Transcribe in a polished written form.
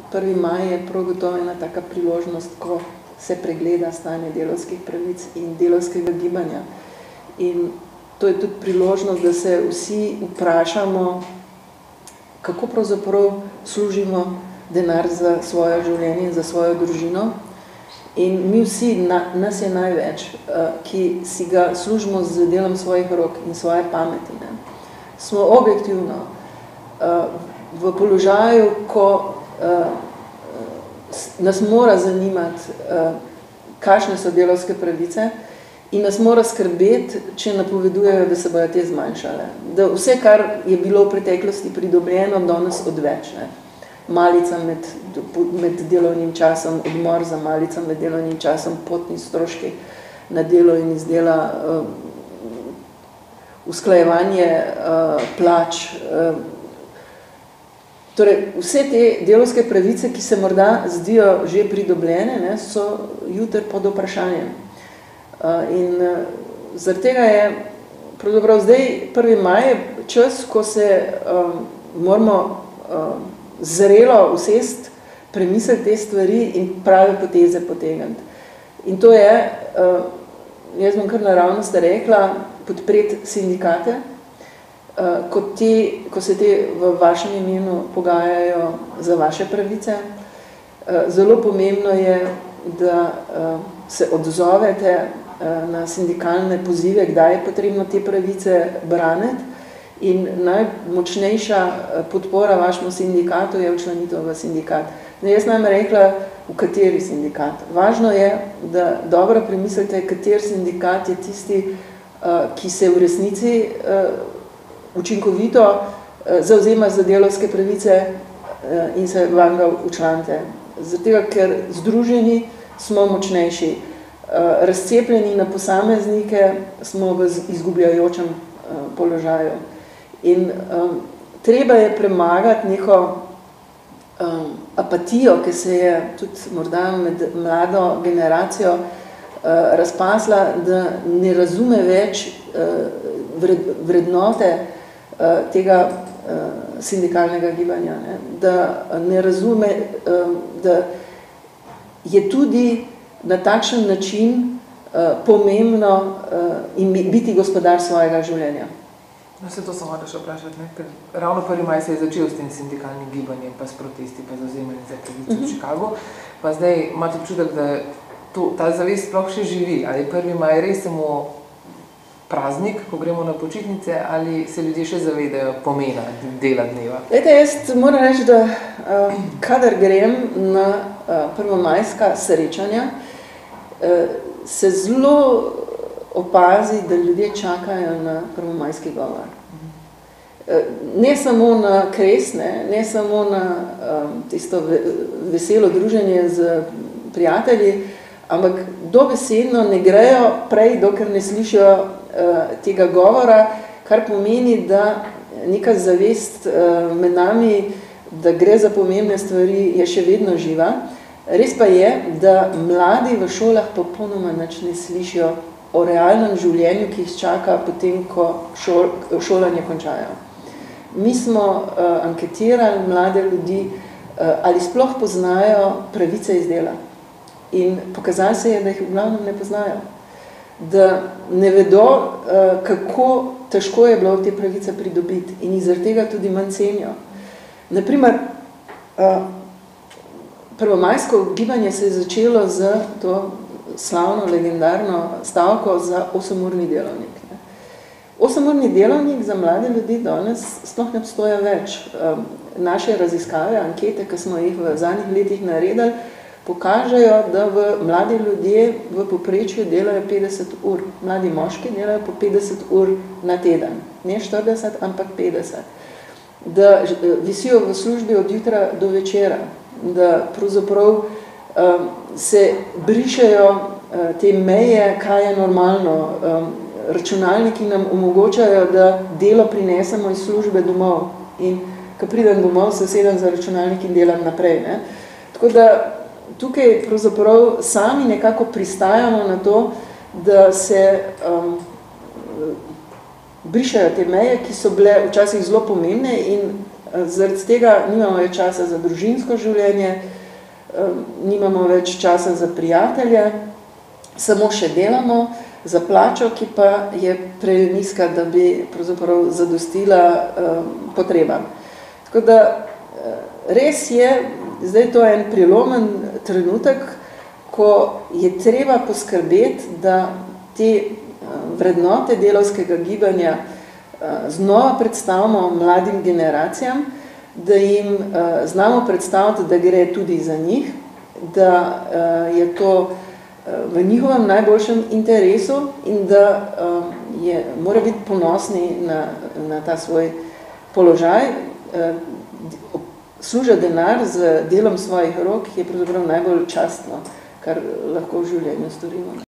1. maj je prav gotovo ena taka priložnost, ko se pregleda stanje delavskih pravic in delavskega gibanja. In to je tudi priložnost, da se vsi vprašamo, kako pravzaprav služimo denar za svoje življenje in za svojo družino. In mi vsi, nas je največ, ki si ga služimo z delom svojih rok in svoje pameti. Ne. Smo objektivno v položaju, ko nas mora zanimati, kakšne so delavske pravice in nas mora skrbeti, če napovedujejo, da se bojo te zmanjšale. Da vse, kar je bilo v preteklosti pridobljeno, danes odveč. Ne. Malica med delovnim časom, odmor za malica med delovnim časom, potni stroški na delo in iz dela, usklajevanje plač. Torej, vse te delovske pravice, ki se morda zdijo že pridobljene, ne, so jutri pod vprašanjem. In zaradi tega je pravzaprav zdaj 1. maj čas, ko se moramo zrelo usest, premisliti te stvari in prave poteze potegniti. In to je, jaz bom kar naravnost rekla, podpreti sindikate, ko se te v vašem imenu pogajajo za vaše pravice. Zelo pomembno je, da se odzovete na sindikalne pozive, kdaj je potrebno te pravice braniti. In najmočnejša podpora vašemu sindikatu je včlanitev v sindikat. Jaz nam rekla, v kateri sindikat. Važno je, da dobro premislite, kateri sindikat je tisti, ki se v resnici učinkovito zavzema za delavske pravice in se vanga včlanite. Zato, ker združeni smo močnejši. Razcepljeni na posameznike smo v izgubljajočem položaju. In treba je premagati neko apatijo, ki se je tudi morda med mlado generacijo razpasla, da ne razume več vrednote tega sindikalnega gibanja. Ne? Da ne razume, da je tudi na takšen način pomembno biti gospodar svojega življenja. No, se to samo da še vprašati, ne? Ker ravno 1. maj se je začel s tem sindikalnim gibanjem, pa s protesti, pa zavzemanjem za pravice v Chicagu. Pa zdaj imate občutek, da ta zavest sploh še živi. Ali je 1. maj res samo praznik, ko gremo na počitnice, ali se ljudje še zavedajo pomena dela dneva? Lejte, jaz moram reči, da kadar grem na prvomajska srečanja, se zelo opazi, da ljudje čakajo na prvomajski govor. Ne samo na kres, ne samo na tisto veselo druženje z prijatelji, ampak dobesedno ne grejo prej, dokler ne slišijo tega govora, kar pomeni, da neka zavest med nami, da gre za pomembne stvari, je še vedno živa. Res pa je, da mladi v šolah popolnoma nič ne slišijo o realnem življenju, ki jih čaka potem, ko šolanje končajo. Mi smo anketirali mlade ljudi, ali sploh poznajo pravice iz dela. In pokazali se je, da jih v glavnem ne poznajo. Da ne vedo, kako težko je bilo te pravice pridobiti in jih zaradi tega tudi manj cenijo. Naprimer, prvomajsko gibanje se je začelo z to slavno, legendarno stavko za 8-urni delovnik. 8-urni delovnik za mlade ljudi danes sploh ne obstoja več. Naše raziskave, ankete, ki smo jih v zadnjih letih naredili, pokažejo, da mladi ljudje v povprečju delajo 50 ur. Mladi moški delajo po 50 ur na teden. Ne 40, ampak 50. Da visijo v službi od jutra do večera. Da pravzaprav se brišejo te meje, kaj je normalno. Računalniki nam omogočajo, da delo prinesemo iz službe domov. In ko pridem domov, se sedem za računalnik in delam naprej. Ne? Tako da tukaj pravzaprav sami nekako pristajamo na to, da se brišajo te meje, ki so bile včasih zelo pomembne in Zaradi tega nimamo več časa za družinsko življenje, nimamo več časa za prijatelje, samo še delamo za plačo, ki pa je prenizka, da bi pravzaprav zadostila potrebam. Tako da res je, zdaj to je en prilomen trenutek, ko je treba poskrbeti, da te vrednote delavskega gibanja znova predstavimo mladim generacijam, da jim znamo predstaviti, da gre tudi za njih, da je to v njihovem najboljšem interesu in da mora biti ponosni na ta svoj položaj, služa denar z delom svojih rok, ki je pravzaprav najbolj častno, kar lahko v življenju storimo.